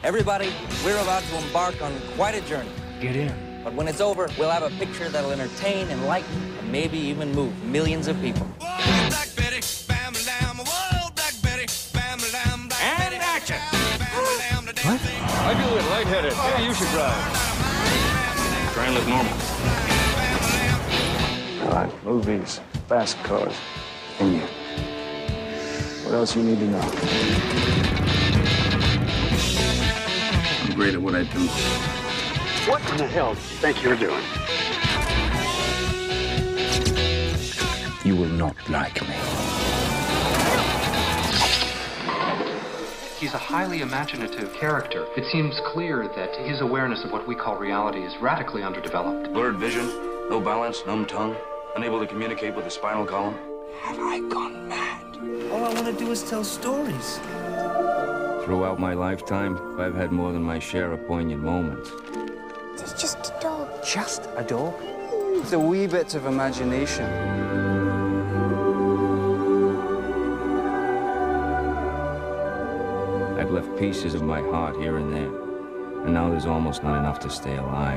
Everybody, we're about to embark on quite a journey. Get in. But when it's over, we'll have a picture that'll entertain, enlighten, and maybe even move millions of people. Whoa, Black Betty, bam, lamb. Whoa, Black Betty, bam, lamb. Black And Betty, action. What? I feel a bit lightheaded. Maybe you should drive. Try and look normal. I like movies, fast cars, and you. What else you need to know? I'm great at what I do. What in the hell do you think you're doing? You will not like me. He's a highly imaginative character. It seems clear that his awareness of what we call reality is radically underdeveloped. Blurred vision, no balance, numb tongue, unable to communicate with the spinal column. Have I gone mad? All I want to do is tell stories. Throughout my lifetime, I've had more than my share of poignant moments. It's just a dog. Just a dog? With a wee bit of imagination. I've left pieces of my heart here and there, and now there's almost not enough to stay alive.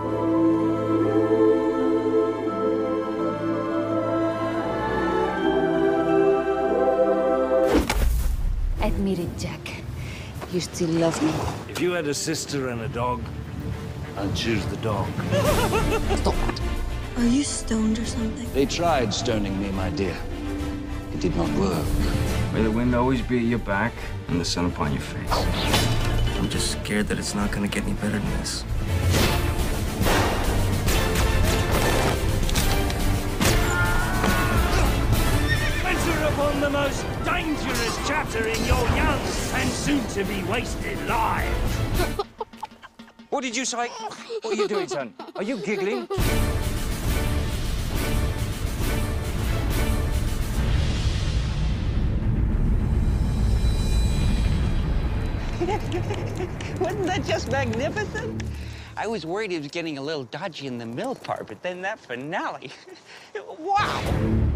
Admit it, Jack. You still love me. If you had a sister and a dog, I'd choose the dog. Stop. Are you stoned or something? They tried stoning me, my dear. It did not work. May the wind always be at your back and the sun upon your face. I'm just scared that it's not gonna get any better than this. Venture upon the most dangerous chapter in your young and soon-to-be wasted lives. What did you say? What are you doing, son? Are you giggling? Wasn't that just magnificent? I was worried he was getting a little dodgy in the middle part, but then that finale, wow!